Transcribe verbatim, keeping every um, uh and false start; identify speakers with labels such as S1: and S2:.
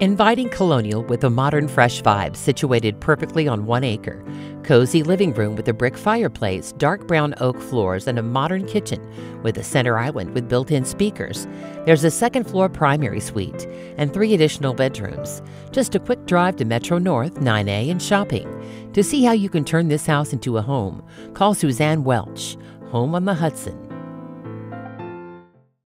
S1: Inviting colonial with a modern fresh vibe situated perfectly on one acre. Cozy living room with a brick fireplace, dark brown oak floors, and a modern kitchen with a center island with built-in speakers. There's a second floor primary suite and three additional bedrooms. Just a quick drive to Metro North nine A and shopping. To see how you can turn this house into a home, call Suzanne Welch, Home on the Hudson,